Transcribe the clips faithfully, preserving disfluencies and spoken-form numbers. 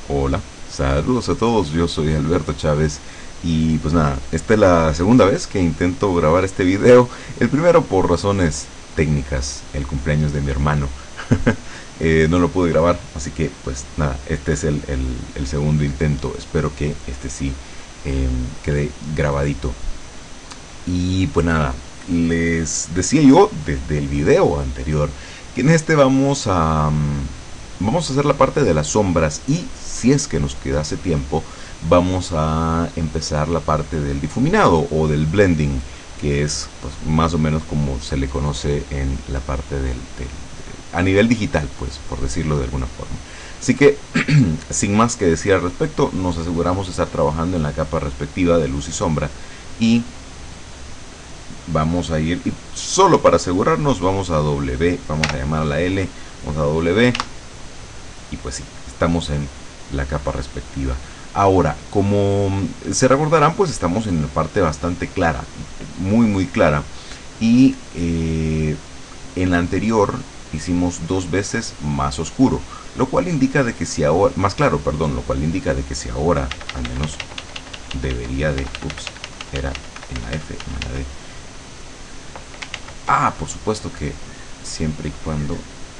Hola, saludos a todos, yo soy Alberto Chávez y pues nada, esta es la segunda vez que intento grabar este video, el primero por razones técnicas, el cumpleaños de mi hermano. Eh, no lo pude grabar, así que pues nada, este es el, el- el segundo intento, espero que este sí eh, quede grabadito. Y pues nada, les decía yo desde el video anterior que en este vamos a mm, vamos a hacer la parte de las sombras y si es que nos quedase tiempo vamos a empezar la parte del difuminado o del blending, que es pues, más o menos como se le conoce en la parte del, del- a nivel digital, pues por decirlo de alguna forma. Así que sin más que decir al respecto, nos aseguramos de estar trabajando en la capa respectiva de luz y sombra y vamos a ir, y solo para asegurarnos, vamos a W, vamos a llamar a la L, vamos a W, y pues sí, estamos en la capa respectiva. Ahora, como se recordarán, pues estamos en una parte bastante clara, muy muy clara, y eh, en la anterior hicimos dos veces más oscuro, lo cual indica de que si ahora, más claro, perdón, lo cual indica de que si ahora, al menos debería de, ups, era en la F, no en la D. Ah, por supuesto que siempre y cuando...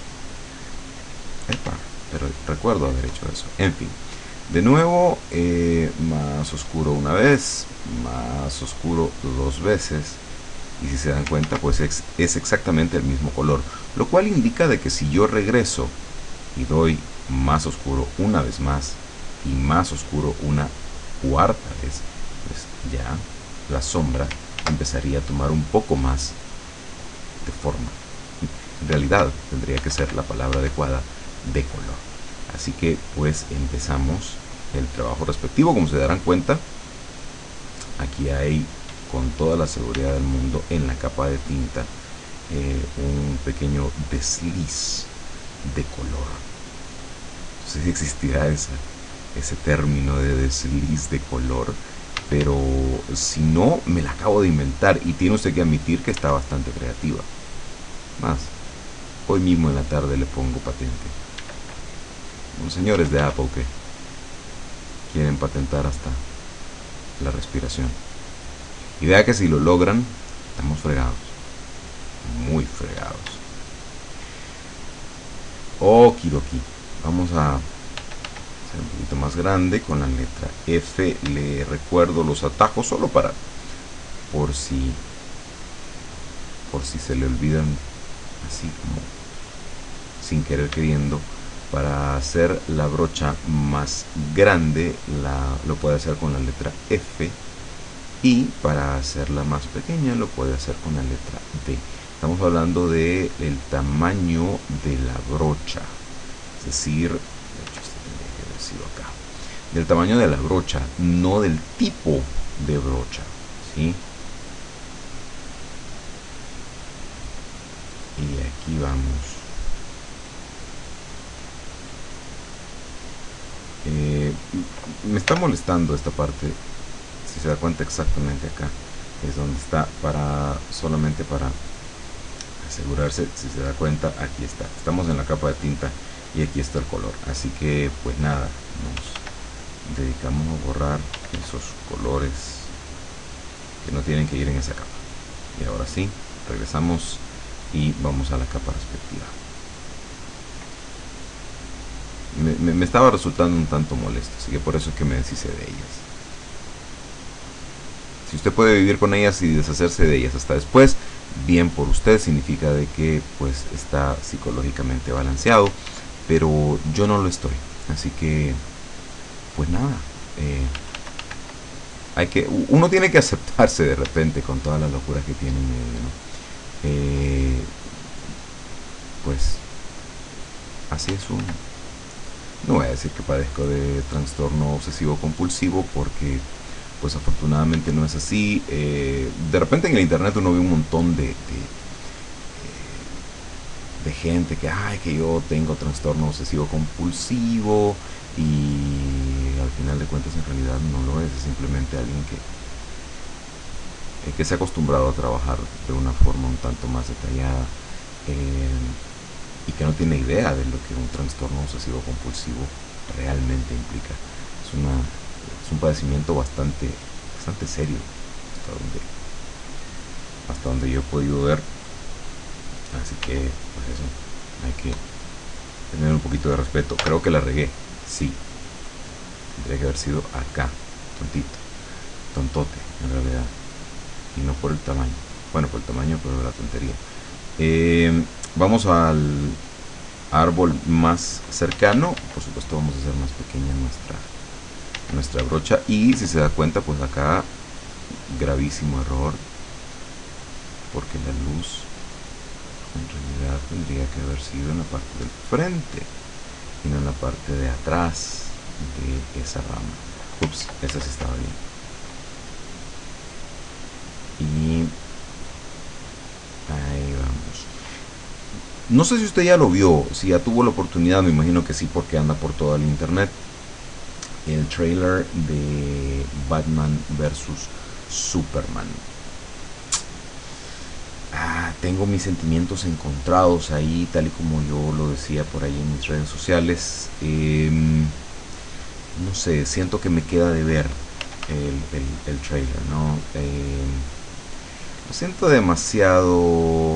Epa, pero recuerdo haber hecho eso. En fin, de nuevo, eh, más oscuro una vez, más oscuro dos veces. Y si se dan cuenta, pues es, es exactamente el mismo color. Lo cual indica de que si yo regreso y doy más oscuro una vez más y más oscuro una cuarta vez, pues ya la sombra empezaría a tomar un poco más de forma. En realidad tendría que ser la palabra adecuada, de color. Así que pues empezamos el trabajo respectivo. Como se darán cuenta, aquí hay con toda la seguridad del mundo en la capa de tinta eh, un pequeño desliz de color. No sé si existirá esa, ese término de desliz de color, pero si no, me la acabo de inventar y tiene usted que admitir que está bastante creativa. Más, hoy mismo en la tarde le pongo patente. Los señores de Apple que quieren patentar hasta la respiración. Idea que si lo logran, estamos fregados. Muy fregados. Okidoki. Vamos a hacer un poquito más grande con la letra F. Le recuerdo los atajos solo para por si por si se le olvidan así como sin querer queriendo. Para hacer la brocha más grande la, lo puede hacer con la letra F y para hacerla más pequeña lo puede hacer con la letra D. Estamos hablando del de tamaño de la brocha, es decir, de hecho este tendría que haber sido acá, del tamaño de la brocha, no del tipo de brocha, ¿sí? Y aquí vamos. Eh, me está molestando esta parte, si se da cuenta exactamente acá es donde está, para solamente para asegurarse. Si se da cuenta, aquí está, estamos en la capa de tinta y aquí está el color, así que pues nada, nos dedicamos a borrar esos colores que no tienen que ir en esa capa. Y ahora sí, regresamos y vamos a la capa respectiva. Me, me, me estaba resultando un tanto molesto, así que por eso es que me deshice de ellas. Si usted puede vivir con ellas y deshacerse de ellas hasta después, bien por usted, significa de que pues está psicológicamente balanceado, pero yo no lo estoy, así que pues nada, eh, hay que, uno tiene que aceptarse de repente con todas las locuras que tiene en medio, ¿no? Eh, pues así es uno. No voy a decir que padezco de trastorno obsesivo compulsivo porque pues afortunadamente no es así. Eh, de repente en el internet uno ve un montón de, de, de gente que, ay, que yo tengo trastorno obsesivo compulsivo y al final de cuentas en realidad no lo es, es simplemente alguien que, eh, que se ha acostumbrado a trabajar de una forma un tanto más detallada eh, y que no tiene idea de lo que es un trastorno obsesivo compulsivo realmente implica. Es, una, es un padecimiento bastante, bastante serio, hasta donde, hasta donde yo he podido ver. Así que, pues eso, hay que tener un poquito de respeto. Creo que la regué, sí. Tendría que haber sido acá, tontito, tontote, en realidad. Y no por el tamaño. Bueno, por el tamaño, pero la tontería. Eh, vamos al árbol más cercano. Por supuesto, vamos a hacer más pequeña nuestra, nuestra brocha. Y si se da cuenta, pues acá, gravísimo error. Porque la luz en realidad tendría que haber sido en la parte del frente y no en la parte de atrás de esa rama. Ups, esa sí estaba bien. Y ahí vamos. No sé si usted ya lo vio, si ya tuvo la oportunidad, me imagino que sí, porque anda por todo el internet, el trailer de Batman versus Superman. Ah, tengo mis sentimientos encontrados ahí, tal y como yo lo decía por ahí en mis redes sociales. Eh, no sé, siento que me queda de ver el, el, el trailer, ¿no? Eh, lo siento demasiado,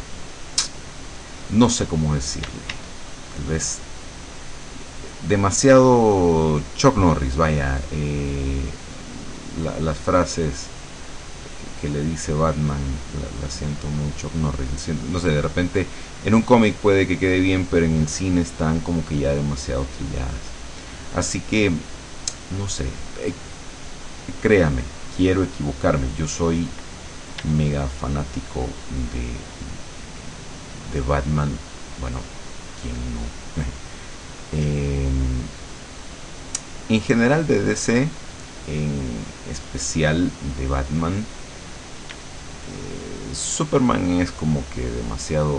no sé cómo decirle, tal vez demasiado Chuck Norris, vaya, eh, la, las frases que le dice Batman la, la siento muy Chuck Norris, no sé, de repente en un cómic puede que quede bien, pero en el cine están como que ya demasiado trilladas, así que no sé, eh, créame, quiero equivocarme, yo soy mega fanático de, de Batman, bueno, ¿quién no? eh, en general de D C, en especial de Batman, eh, Superman es como que demasiado,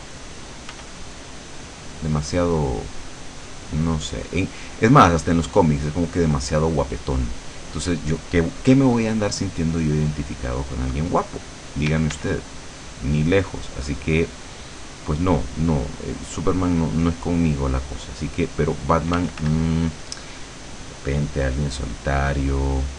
demasiado, no sé, en, es más, hasta en los cómics es como que demasiado guapetón. Entonces, yo, ¿qué, ¿qué me voy a andar sintiendo yo identificado con alguien guapo? Dígame usted, ni lejos. Así que, pues no, no, eh, Superman no, no es conmigo la cosa. Así que, pero Batman, mmm, de repente alguien solitario,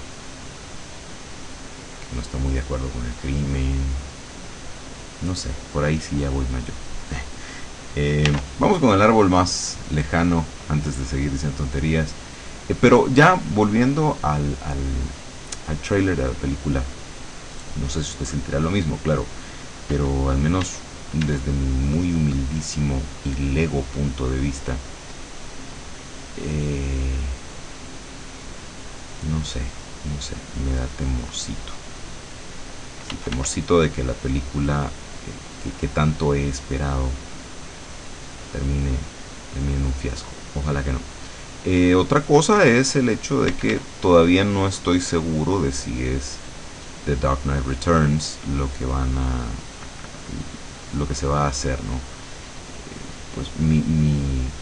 que no está muy de acuerdo con el crimen, no sé, por ahí sí ya voy más yo. Eh, vamos con el árbol más lejano antes de seguir diciendo tonterías. Eh, pero ya volviendo al, al, al trailer de la película, no sé si usted sentirá lo mismo, claro, pero al menos desde mi muy humildísimo y lego punto de vista, eh, no sé, no sé, me da temorcito. Sí, temorcito de que la película eh, que, que tanto he esperado termine, termine en un fiasco. Ojalá que no. Eh, otra cosa es el hecho de que todavía no estoy seguro de si es The Dark Knight Returns lo que van a lo que se va a hacer, ¿no? Eh, pues mi, mi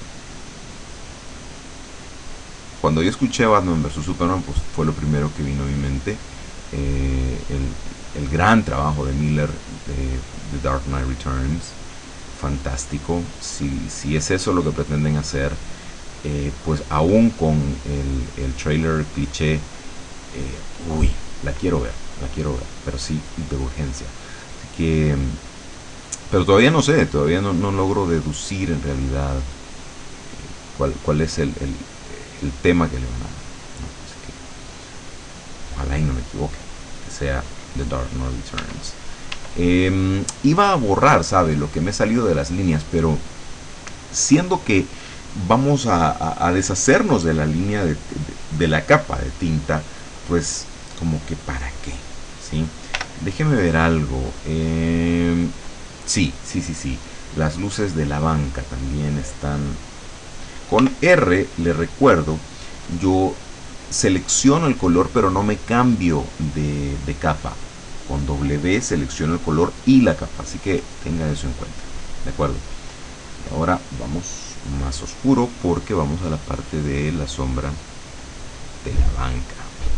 cuando yo escuché Batman versus Superman, pues fue lo primero que vino a mi mente. Eh, el, el gran trabajo de Miller de The Dark Knight Returns, fantástico. Si, si es eso lo que pretenden hacer, Eh, pues aún con el, el trailer cliché, eh, uy, la quiero ver, la quiero ver, pero sí de urgencia. Así que, pero todavía no sé, todavía no, no logro deducir en realidad eh, cuál, cuál es el, el, el tema que le van a dar, ¿no? Así que, ojalá y no me equivoque, que sea The Dark Knight Returns. Eh, iba a borrar, ¿sabe? Lo que me he salido de las líneas, pero siendo que vamos a, a, a deshacernos de la línea de, de, de la capa de tinta, pues como que para qué, ¿sí? Déjeme ver algo. Eh, sí, sí, sí, sí. Las luces de la banca también están. Con R, le recuerdo, yo selecciono el color, pero no me cambio de, de capa. Con W selecciono el color y la capa, así que tenga eso en cuenta, ¿de acuerdo? Y ahora vamos más oscuro porque vamos a la parte de la sombra de la banca.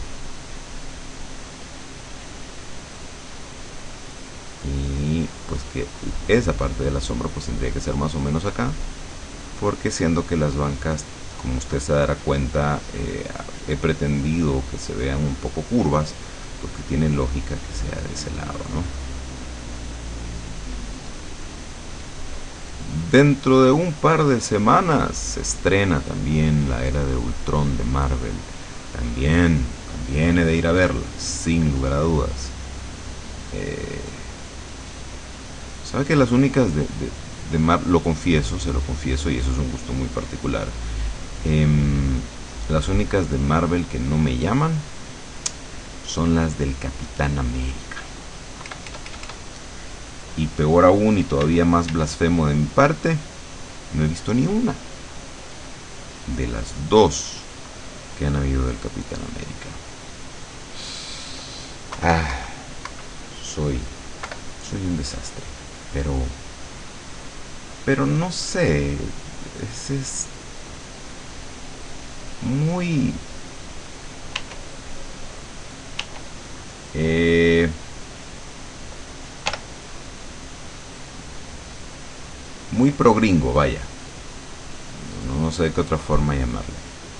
Y pues que esa parte de la sombra pues tendría que ser más o menos acá, porque siendo que las bancas como usted se dará cuenta, eh, he pretendido que se vean un poco curvas, porque tiene lógica que sea de ese lado, ¿no? Dentro de un par de semanas se estrena también la era de Ultron de Marvel. También, también he de ir a verla, sin lugar a dudas. Eh, ¿Sabe que las únicas de, de, de Marvel, lo confieso, se lo confieso, y eso es un gusto muy particular, eh, las únicas de Marvel que no me llaman son las del Capitán América. Y peor aún, y todavía más blasfemo de mi parte, no he visto ni una de las dos que han habido del Capitán América. Ah, soy, soy un desastre. Pero, pero no sé, es, es muy... Eh, muy pro gringo, vaya. No, no sé de qué otra forma llamarle.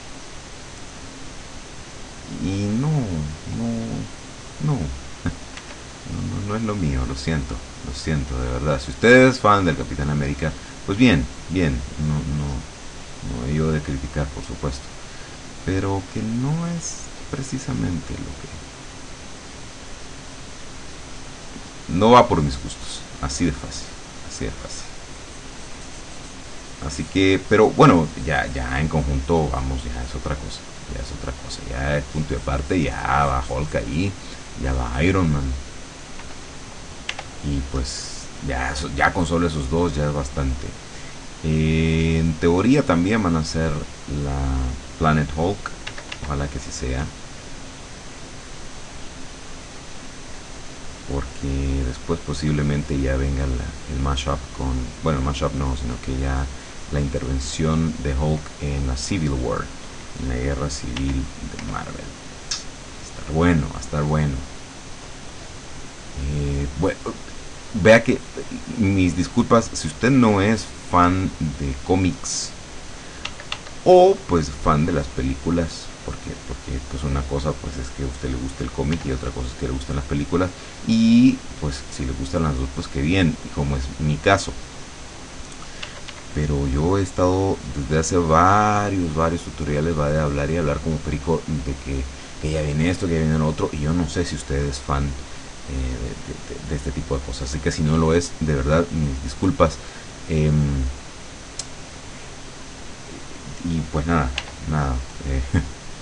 Y no, no, no, no, no, no es lo mío, lo siento, lo siento, de verdad. Si usted es fan del Capitán América, pues bien, bien, no, no, no he yo de criticar, por supuesto. Pero que no es precisamente lo que... No va por mis gustos, así de fácil, así de fácil. Así que, pero bueno, ya, ya en conjunto, vamos, ya es otra cosa. Ya es otra cosa. Ya es punto de parte, ya va Hulk ahí, ya va Iron Man. Y pues, ya, ya con solo esos dos ya es bastante. Eh, en teoría también van a hacer la Planet Hulk. Ojalá que sí sea. Porque después posiblemente ya venga la, el mashup con... Bueno, el mashup no, sino que ya la intervención de Hulk en la Civil War, en la guerra civil de Marvel. Va a estar bueno, va a estar bueno. Eh, bueno, vea que, mis disculpas, si usted no es fan de cómics o pues fan de las películas, porque, porque pues una cosa pues es que a usted le guste el cómic y otra cosa es que le gusten las películas, y pues si le gustan las dos pues qué bien, como es mi caso. Pero yo he estado desde hace varios, varios tutoriales, va de hablar y hablar como perico de que, que ya viene esto, que ya viene lo otro, y yo no sé si usted es fan eh, de, de, de este tipo de cosas. Así que si no lo es, de verdad, mis disculpas. Eh, y pues nada, nada. Eh,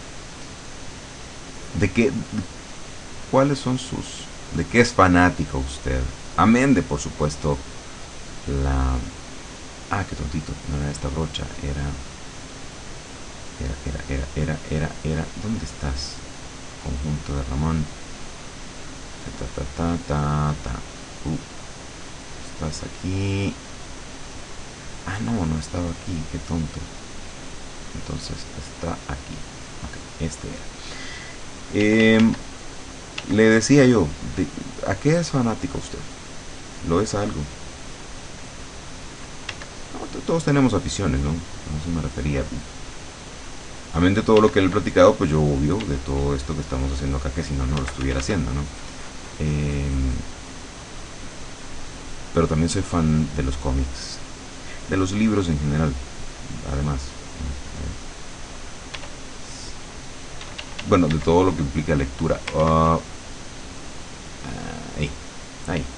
¿De qué? ¿Cuáles son sus? ¿De qué es fanático usted? Amén de, por supuesto, la... Ah, qué tontito, no era esta brocha, era... Era, era, era, era, era, era... ¿Dónde estás? Conjunto de Ramón. Ta, ta, ta, ta, ta. Uh, estás aquí. Ah, no, no estaba aquí, qué tonto. Entonces está aquí. Ok, este era. Eh, le decía yo, de, ¿a qué es fanático usted? ¿Lo es algo? No, todos tenemos aficiones, ¿no? A eso me refería. Amén de todo lo que él ha platicado, pues yo obvio de todo esto que estamos haciendo acá, que si no, no lo estuviera haciendo, ¿no? Eh, pero también soy fan de los cómics, de los libros en general, además. Bueno, de todo lo que implica lectura. Uh, ahí, ahí, ahí, ahí,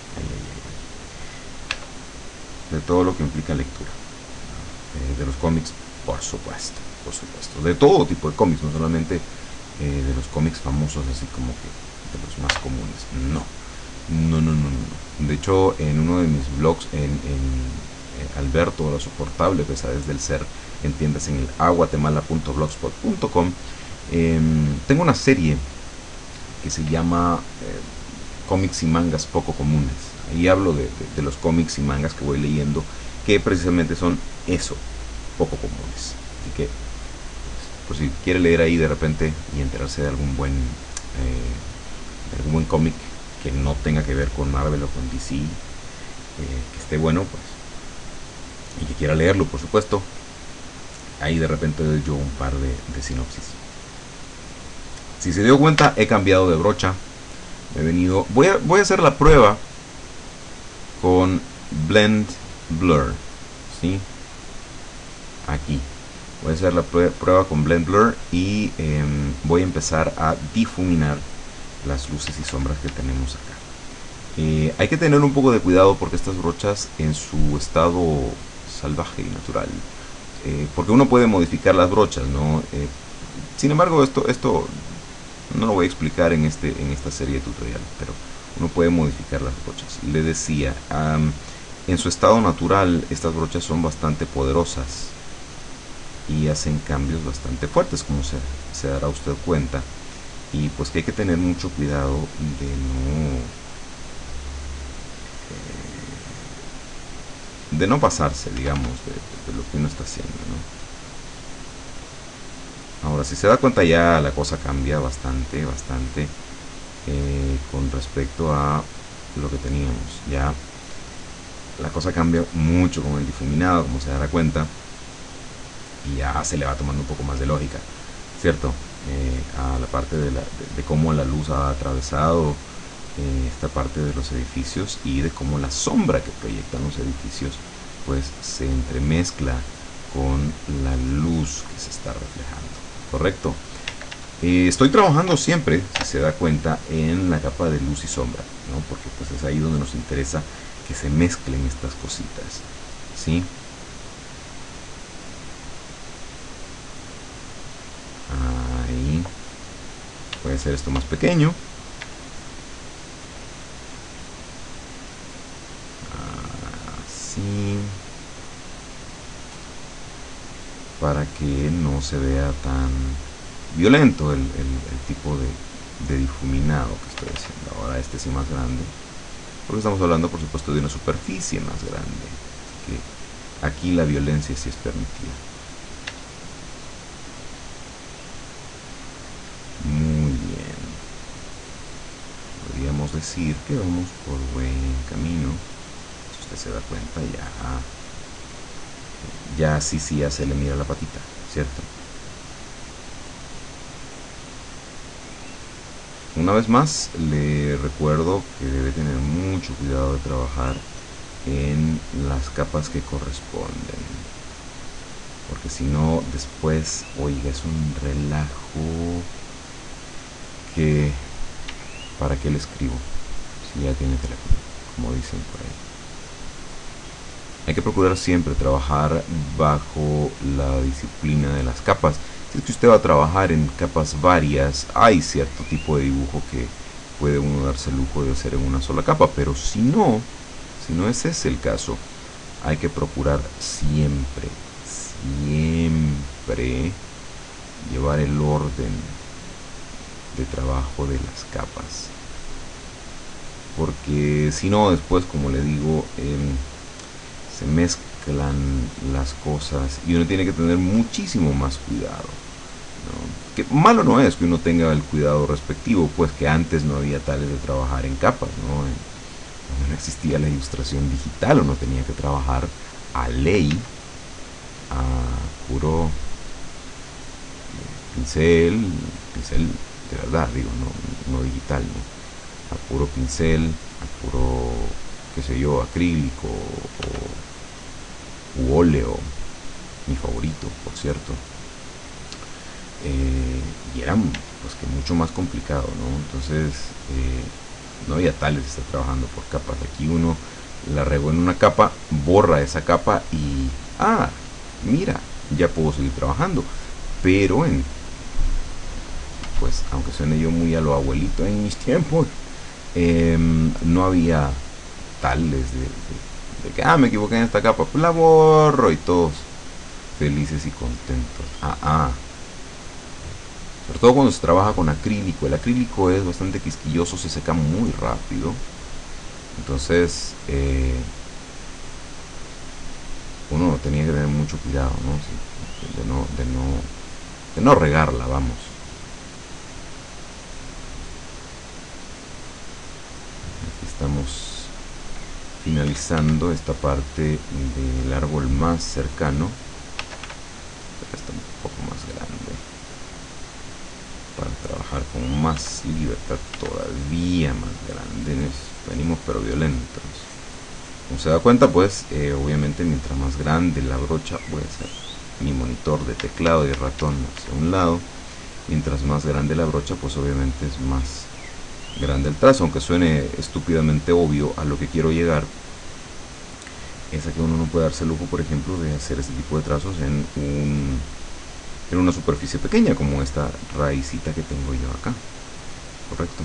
de todo lo que implica lectura. Eh, de los cómics, por supuesto, por supuesto. De todo tipo de cómics, no solamente eh, de los cómics famosos, así como que de los más comunes. No, no, no, no, no. De hecho, en uno de mis blogs, en, en eh, Alberto, lo soportable, pesadez del ser, entiendas, en el aguatemala punto blogspot punto com, eh, tengo una serie que se llama eh, cómics y mangas poco comunes. Ahí hablo de, de, de los cómics y mangas que voy leyendo, que precisamente son eso, poco comunes. Así que, pues, por si quiere leer ahí de repente y enterarse de algún buen eh, de algún buen cómic que no tenga que ver con Marvel o con D C, eh, que esté bueno, pues, y que quiera leerlo, por supuesto, ahí de repente doy yo un par de, de sinopsis. Si se dio cuenta, he cambiado de brocha. He venido. Voy a, voy a hacer la prueba con Blend Blur. ¿Sí? Aquí. Voy a hacer la prueba con Blend Blur y eh, voy a empezar a difuminar las luces y sombras que tenemos acá. Eh, hay que tener un poco de cuidado porque estas brochas en su estado salvaje y natural, eh, porque uno puede modificar las brochas, ¿no? Eh, sin embargo, esto, esto no lo voy a explicar en, este, en esta serie de tutoriales, pero uno puede modificar las brochas. Le decía, um, en su estado natural estas brochas son bastante poderosas y hacen cambios bastante fuertes, como se, se dará usted cuenta, y pues que hay que tener mucho cuidado de no eh, de no pasarse, digamos, de, de lo que uno está haciendo, ¿no? Ahora, si se da cuenta, ya la cosa cambia bastante, bastante eh, con respecto a lo que teníamos. Ya la cosa cambia mucho con el difuminado, como se dará cuenta, y ya se le va tomando un poco más de lógica, ¿cierto? Eh, a la parte de, la, de, de cómo la luz ha atravesado eh, esta parte de los edificios y de cómo la sombra que proyectan los edificios pues se entremezcla con la luz que se está reflejando, ¿correcto? Eh, estoy trabajando siempre, si se da cuenta, en la capa de luz y sombra, ¿no? Porque pues es ahí donde nos interesa que se mezclen estas cositas, ¿sí? Ahí. Puede ser esto más pequeño. Así. Para que no se vea tan violento el, el, el tipo de, de difuminado que estoy haciendo. Ahora este sí más grande, porque estamos hablando por supuesto de una superficie más grande, que aquí la violencia sí es permitida. Muy bien, podríamos decir que vamos por buen camino. Si usted se da cuenta, ya ya sí sí ya se le mira la patita, ¿cierto? Una vez más le recuerdo que debe tener mucho cuidado de trabajar en las capas que corresponden, porque si no después, oiga, es un relajo que para qué le escribo si ya tiene teléfono, como dicen por ahí. Hay que procurar siempre trabajar bajo la disciplina de las capas. Si es que usted va a trabajar en capas varias, hay cierto tipo de dibujo que puede uno darse el lujo de hacer en una sola capa, pero si no, si no ese es el caso, hay que procurar siempre, siempre llevar el orden de trabajo de las capas. Porque si no, después, como le digo, eh, se mezclan las cosas y uno tiene que tener muchísimo más cuidado, ¿no? Que malo no es que uno tenga el cuidado respectivo, pues que antes no había tales de trabajar en capas, ¿no? Cuando no existía la ilustración digital, uno tenía que trabajar a ley, a puro pincel, pincel de verdad, digo, no, no digital, ¿no? A puro pincel, a puro, qué sé yo, acrílico o u óleo, mi favorito, por cierto. Eh, y era pues que mucho más complicado, ¿no? Entonces eh, no había tales de estar trabajando por capas. Aquí uno la regó en una capa, borra esa capa y ah, mira, ya puedo seguir trabajando. Pero en pues aunque suene yo muy a lo abuelito en mis tiempos, eh, no había tales de, de, de que ah, me equivoqué en esta capa, pues la borro y todos felices y contentos. Ah, ah. Sobre todo cuando se trabaja con acrílico. El acrílico es bastante quisquilloso, se seca muy rápido. Entonces, eh, uno tenía que tener mucho cuidado, ¿no? De no, de no, de no regarla, vamos. Aquí estamos finalizando esta parte del árbol más cercano. para trabajar con más libertad todavía más grande. Venimos pero violentos. Como se da cuenta, pues eh, obviamente mientras más grande la brocha, voy a hacer mi monitor de teclado y ratón hacia un lado. Mientras más grande la brocha, pues obviamente es más grande el trazo. Aunque suene estúpidamente obvio, a lo que quiero llegar es a que uno no puede darse el lujo, por ejemplo, de hacer este tipo de trazos en un en una superficie pequeña como esta raicita que tengo yo acá. Correcto.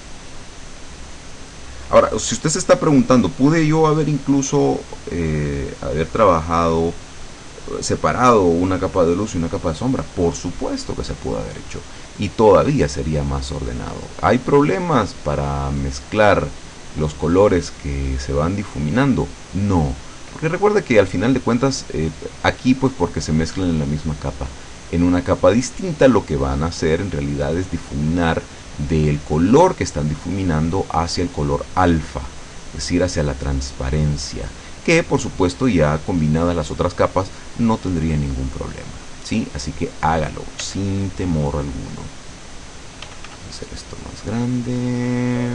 Ahora, si usted se está preguntando, ¿pude yo haber incluso eh, haber trabajado separado una capa de luz y una capa de sombra? Por supuesto que se pudo haber hecho y todavía sería más ordenado. ¿Hay problemas para mezclar los colores que se van difuminando? No, porque recuerda que al final de cuentas eh, aquí pues porque se mezclan en la misma capa. En una capa distinta lo que van a hacer en realidad es difuminar del color que están difuminando hacia el color alfa, es decir, hacia la transparencia, que por supuesto ya combinadas las otras capas no tendría ningún problema, ¿sí? Así que hágalo sin temor alguno. Voy a hacer esto más grande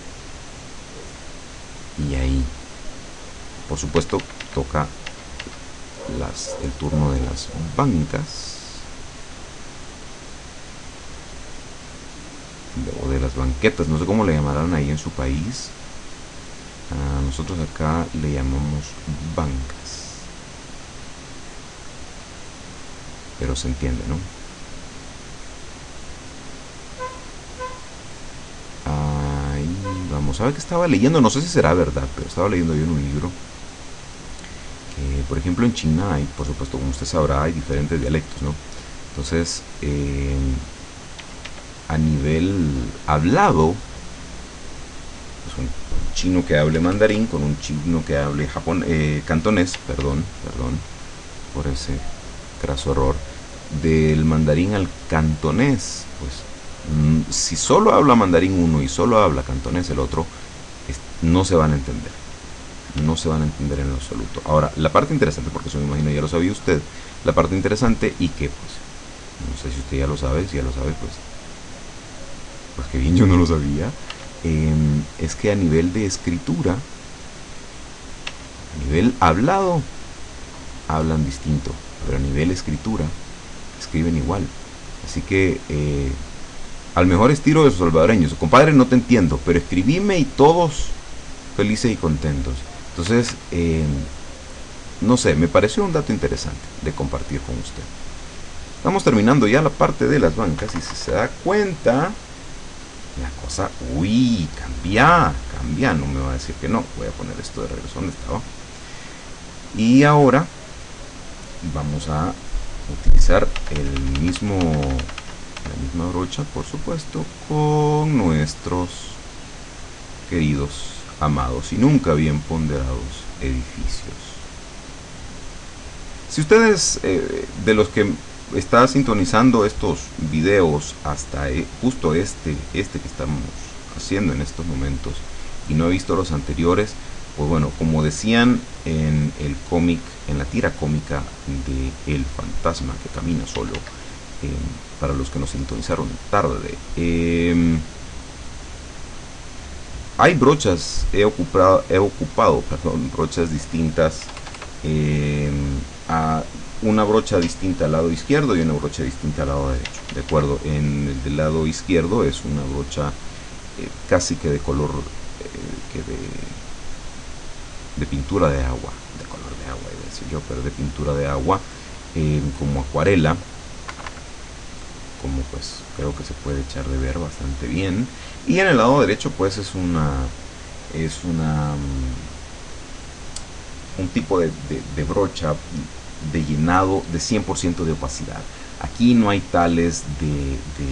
y ahí por supuesto toca las, el turno de las bancas o de las banquetas, no sé cómo le llamarán ahí en su país. A nosotros acá le llamamos bancas, pero se entiende, ¿no? Ahí vamos a ver que estaba leyendo, no sé si será verdad, pero estaba leyendo yo en un libro que, por ejemplo, en China hay, por supuesto, como usted sabrá, hay diferentes dialectos, ¿no? Entonces, eh, a nivel hablado, pues un chino que hable mandarín con un chino que hable japón, eh, cantonés, perdón, perdón por ese craso error, del mandarín al cantonés, pues mmm, si solo habla mandarín uno y solo habla cantonés el otro, es, no se van a entender, no se van a entender en lo absoluto. Ahora, la parte interesante, porque eso me imagino ya lo sabía usted, la parte interesante y que pues, no sé si usted ya lo sabe, si ya lo sabe, pues pues que bien yo no lo sabía, eh, es que a nivel de escritura, a nivel hablado, hablan distinto, pero a nivel escritura, escriben igual. Así que, eh, al mejor estilo de los salvadoreños, compadre, no te entiendo, pero escribime y todos felices y contentos. Entonces, eh, no sé, me pareció un dato interesante de compartir con usted. Estamos terminando ya la parte de las bancas y si se da cuenta, la cosa, uy, cambia, cambia, no me va a decir que no. Voy a poner esto de regreso donde estaba. Y ahora vamos a utilizar el mismo, la misma brocha, por supuesto, con nuestros queridos, amados y nunca bien ponderados edificios. Si ustedes, eh, de los que está sintonizando estos videos hasta eh, justo este, este que estamos haciendo en estos momentos y no he visto los anteriores, pues bueno, como decían en el cómic, en la tira cómica de El Fantasma que Camina Solo, eh, para los que nos sintonizaron tarde, eh, hay brochas, he ocupado, he ocupado perdón, brochas distintas, eh, a una brocha distinta al lado izquierdo y una brocha distinta al lado derecho. De acuerdo, en el del lado izquierdo es una brocha eh, casi que de color eh, que de, de pintura de agua, de color de agua, iba a decir yo, pero de pintura de agua, eh, como acuarela, como pues creo que se puede echar de ver bastante bien. Y en el lado derecho pues es una es una un tipo de, de, de brocha de llenado de cien por ciento de opacidad. Aquí no hay tales de, de,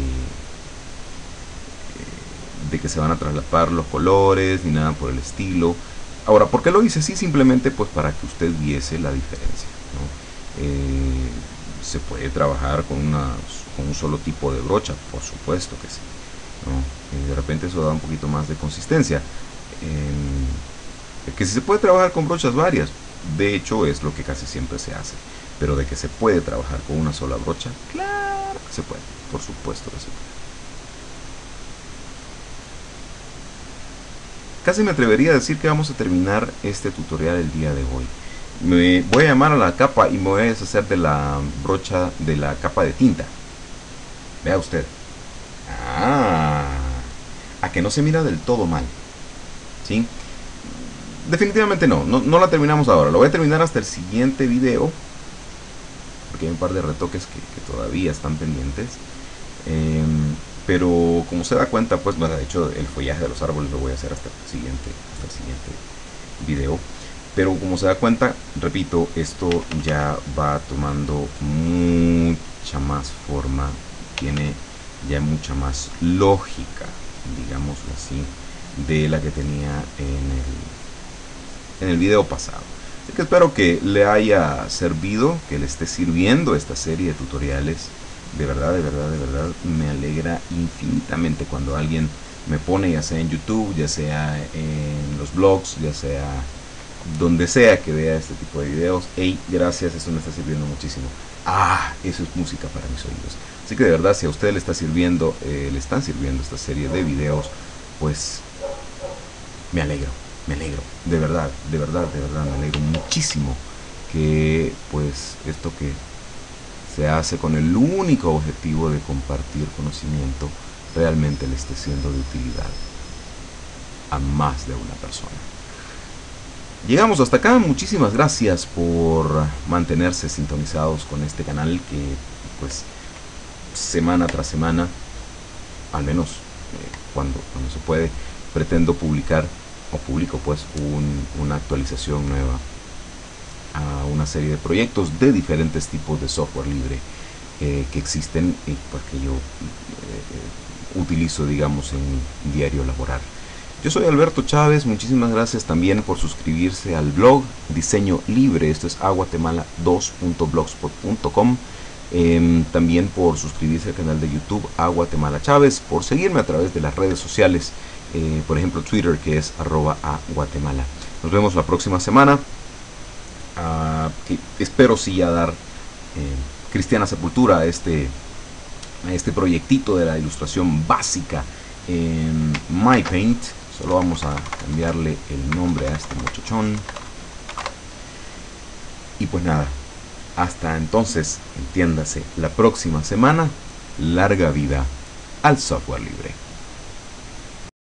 de que se van a traslapar los colores ni nada por el estilo. Ahora, ¿por qué lo hice así? Simplemente pues para que usted viese la diferencia, ¿no? Eh, se puede trabajar con, una, con un solo tipo de brocha, por supuesto que sí, ¿no? Y de repente eso da un poquito más de consistencia. Eh, que si se puede trabajar con brochas varias, de hecho es lo que casi siempre se hace, pero de que se puede trabajar con una sola brocha, claro que se puede, por supuesto que se puede. casi me atrevería a decir que vamos a terminar este tutorial el día de hoy. Me voy a llamar a la capa y me voy a deshacer de la brocha de la capa de tinta. Vea usted. Ah, a que no se mira del todo mal. ¿Sí? Definitivamente no, no, no la terminamos ahora. Lo voy a terminar hasta el siguiente video, porque hay un par de retoques que, que todavía están pendientes. Eh, pero como se da cuenta, pues, bueno, de hecho el follaje de los árboles lo voy a hacer hasta el siguiente, hasta el siguiente video. Pero como se da cuenta, repito, esto ya va tomando mucha más forma, tiene ya mucha más lógica, digámoslo así, de la que tenía en el, en el video pasado. Así que espero que le haya servido, que le esté sirviendo esta serie de tutoriales. De verdad, de verdad, de verdad, me alegra infinitamente cuando alguien me pone, ya sea en YouTube, ya sea en los blogs, ya sea donde sea que vea este tipo de videos. Hey, gracias, eso me está sirviendo muchísimo. Ah, eso es música para mis oídos. Así que de verdad, si a usted le está sirviendo, eh, le están sirviendo esta serie de videos, pues me alegro, me alegro, de verdad, de verdad, de verdad, me alegro muchísimo que pues esto que se hace con el único objetivo de compartir conocimiento realmente le esté siendo de utilidad a más de una persona. Llegamos hasta acá, muchísimas gracias por mantenerse sintonizados con este canal que pues semana tras semana, al menos eh, cuando, cuando se puede, pretendo publicar o publico pues un, una actualización nueva a una serie de proyectos de diferentes tipos de software libre eh, que existen y pues que yo eh, utilizo, digamos, en mi diario laboral. Yo soy Alberto Chávez, muchísimas gracias también por suscribirse al blog Diseño Libre, esto es a guatemala dos punto blogspot punto com, eh, también por suscribirse al canal de YouTube A Guatemala Chávez, por seguirme a través de las redes sociales, eh, por ejemplo Twitter, que es arroba a Guatemala. Nos vemos la próxima semana. Uh, que espero sí ya dar eh, cristiana sepultura a este, a este proyectito de la ilustración básica en MyPaint. Solo vamos a cambiarle el nombre a este muchachón. Y pues nada, hasta entonces, entiéndase, la próxima semana, larga vida al software libre.